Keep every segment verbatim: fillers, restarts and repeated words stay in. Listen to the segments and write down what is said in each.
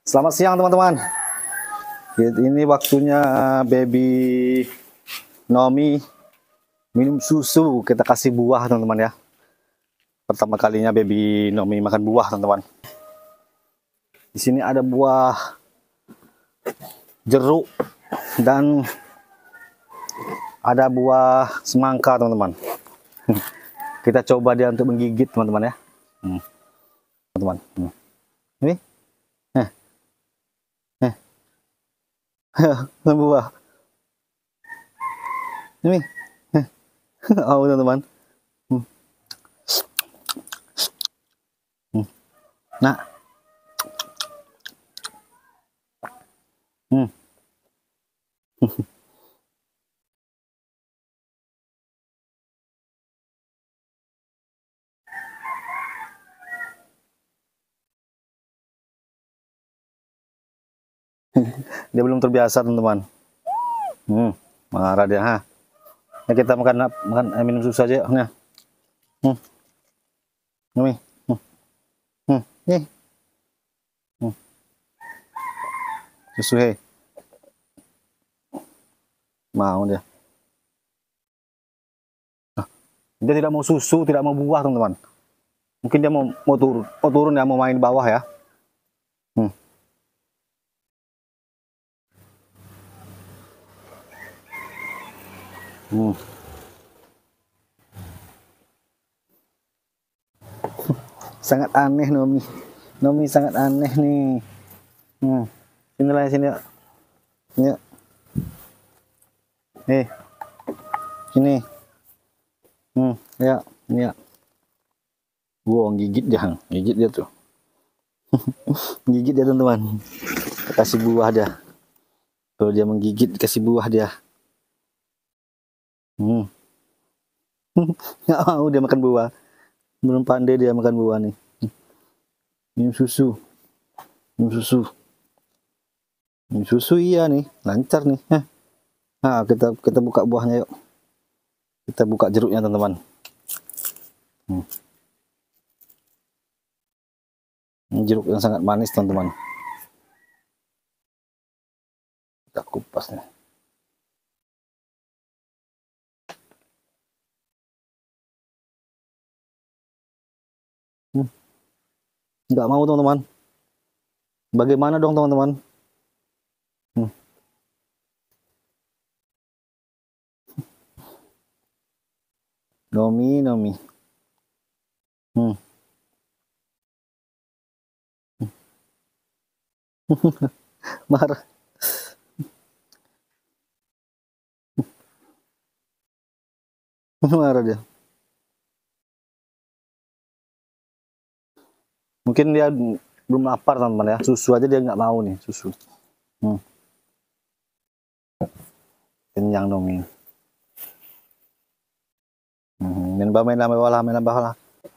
Selamat siang teman-teman. Ini waktunya baby Nomi minum susu. Kita kasih buah teman-teman ya. Pertama kalinya baby Nomi makan buah teman-teman. Di sini ada buah jeruk dan ada buah semangka teman-teman. Kita coba dia untuk menggigit teman-teman ya. Hmm. Teman-teman. Hmm. Ini. Eh. Eh. Buah. Ini. Eh. Oh teman-teman. Hmm. Hmm. Nah. Hmm. Dia belum terbiasa teman-teman. Hmm, marah dia. Ha. Ya, kita makan makan eh, minum susu aja. Nah. Hmm. Ini. Hmm. Hmm. Nih. Hmm. Susu he. Mau dia. Nah, dia tidak mau susu, tidak mau buah teman-teman. Mungkin dia mau mau turun, mau turun ya, mau main di bawah ya. Hmm. Hmm. Sangat aneh Nomi. Nomi sangat aneh nih. Hmm. Sinilah sini. Sini. Eh. Sini. Hmm, ya, ini ya. Wow, gigit dia, gigit dia tuh. Gigit dia teman-teman. Kasih buah dia. Kalau dia menggigit, kasih buah dia. Hmm. Nggak mau dia makan buah. Belum pandai dia makan buah nih. Minum susu. Minum susu. Minum susu iya nih, lancar nih. Nah, kita kita buka buahnya yuk. Kita buka jeruknya teman-teman. Hmm. Ini jeruk yang sangat manis teman-teman. Kita kupas nih. Hmm. Nggak mau teman-teman. Bagaimana dong teman-teman? Hmm. Nomi, Nomi. Hmm. Marah. Marah dia. Mungkin dia belum lapar teman-teman ya. Susu aja dia nggak mau nih, susu. Hmm. Kenyang Nomi. Hmm. Main bawah, main bawah lah, main bawah lah.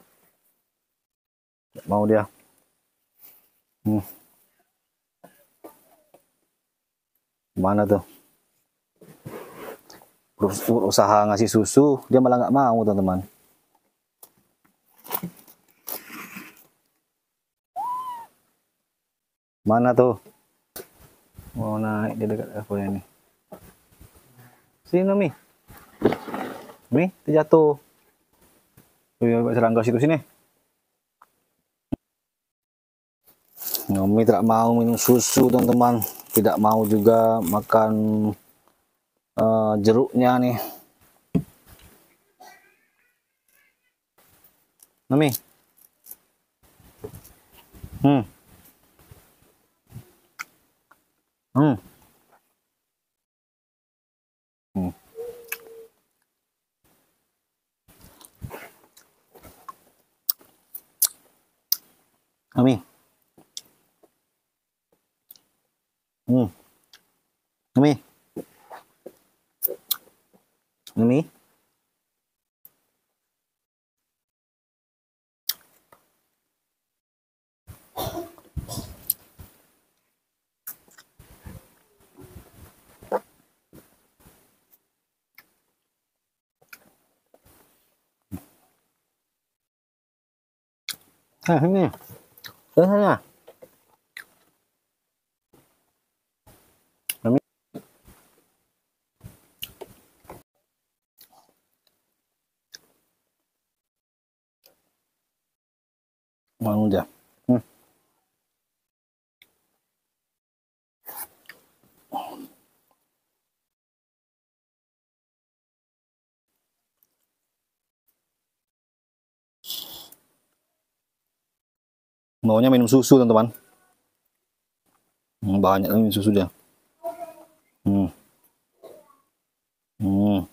Nggak mau dia. Hmm. Mana tuh? Usaha ngasih susu, dia malah nggak mau teman-teman. Mana tuh? Mau naik di dekat aku ini. Sini Nomi. Nomi, terjatuh. Tuh ya, serangga situ sini. Nomi tidak mau minum susu teman-teman. Tidak mau juga makan uh, jeruknya nih. Nomi. Hmm. Hmm. Hmm. Nomi. Hmm. Nomi. Nomi. Ah, ini. Sana. Mau dia. Hmm. Maunya minum susu, teman-teman. Hmm, banyak minum susu dia. Hmm. Hmm.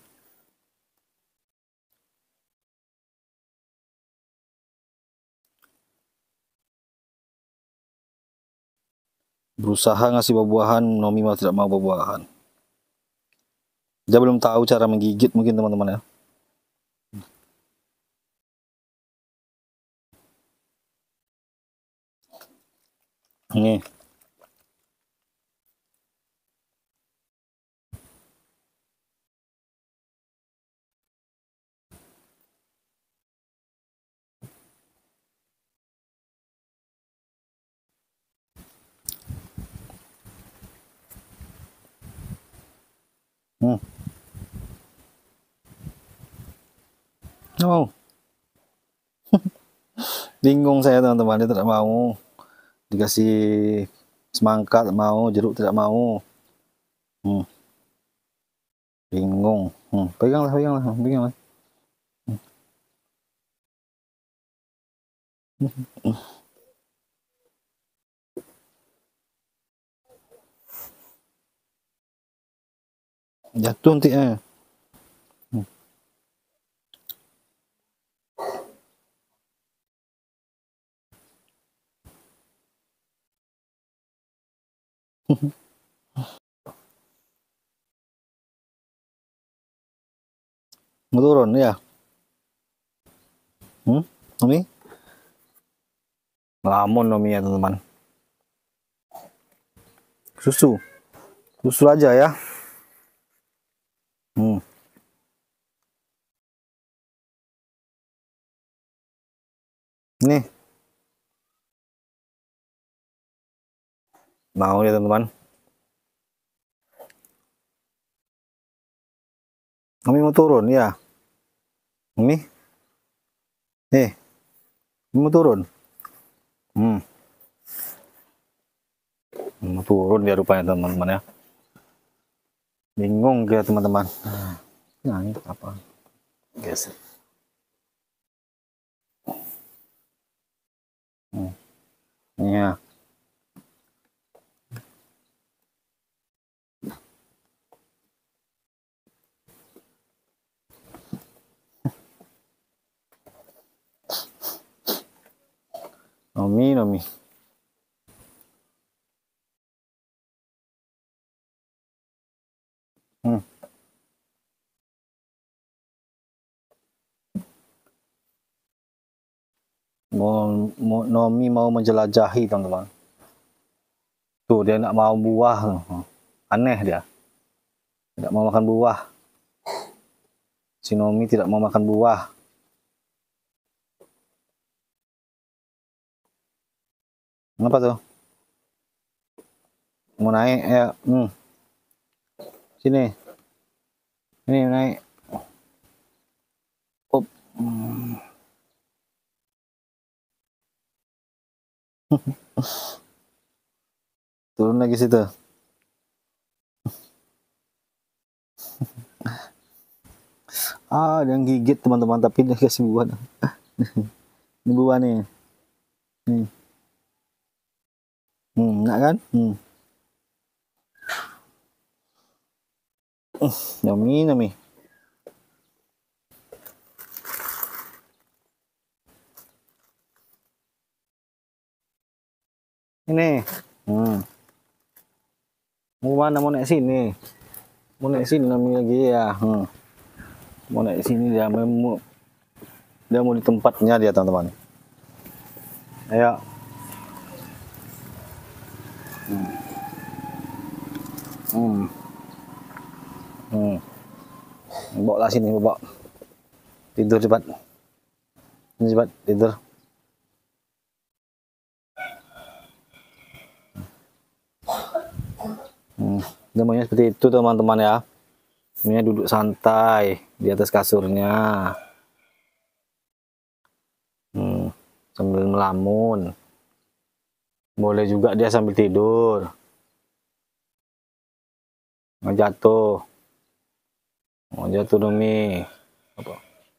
Berusaha ngasih buah-buahan, Nomi malah tidak mau buah-buahan. Dia belum tahu cara menggigit mungkin, teman-teman ya. Ini. Hmm. Nggak mau. Bingung saya, teman-teman. Dia tidak mau. Dikasih semangka tidak mau, jeruk tidak mau. Hmm. Bingung. Hmm. Peganglah, peganglah, peganglah. Hmm. Hmm. Jatuh nanti eh. Hmm. Mau turun ya? Hmm? Nomi? Ngelamun Nomi ya, teman-teman. Susu. Susu aja ya. Hmm. Nih. Mau ya, teman-teman. Nomi mau turun ya? Nomi? Eh. Mau turun? Hmm. Mau turun dia rupanya, teman-teman ya. Bingung dia, teman-teman. Nah, ini apa? Geser. Hmm. Iya. Nomi, Nomi. Hmm. Mau, mau, Nomi mau menjelajahi, teman-teman. Tuh, dia nak mau buah. Aneh dia. Tidak mau makan buah. Si Nomi tidak mau makan buah. Kenapa tuh? Mau naik ya? Hmm. Sini. Ini naik. Up. Hmm. Turun lagi situ. Ah, dia gigit, teman-teman, tapi dia kasih buah. Ini buah nih. Nih. Hmm, enggak kan? Hmm. Uh, Nomi, Nomi. Ini. Hmm. Mau mana? Mau naik sini. Mau naik sini Nomi lagi ya. Hmm. Mau naik sini dia mau dia mau di tempatnya dia, teman-teman. Ayo. Hmm. Hmm. Hmm. Bawa lah sini, bawa. Tidur cepat. Ini cepat tidur. Hmm. Dia maunya seperti itu, teman-teman ya. Ini duduk santai di atas kasurnya. Hmm. sambil melamun. Boleh juga dia sambil tidur. Mau jatuh. Mau jatuh Nomi. Apa?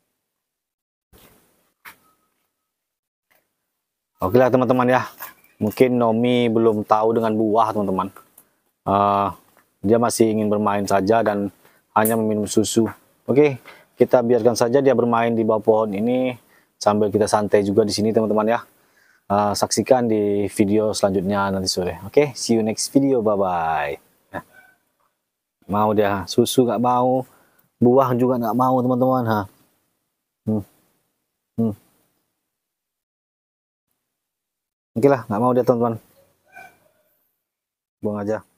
Oke lah teman-teman ya. Mungkin Nomi belum tahu dengan buah teman-teman. Uh, dia masih ingin bermain saja dan hanya meminum susu. Oke, kita biarkan saja dia bermain di bawah pohon ini sambil kita santai juga di sini teman-teman ya. Uh, saksikan di video selanjutnya nanti sore. Oke, see you next video. Bye bye. Nah, mau dia susu nggak mau, buah juga nggak mau teman-teman. Ha. Hmm. Hmm. Oke lah, nggak mau dia teman-teman. Buang aja.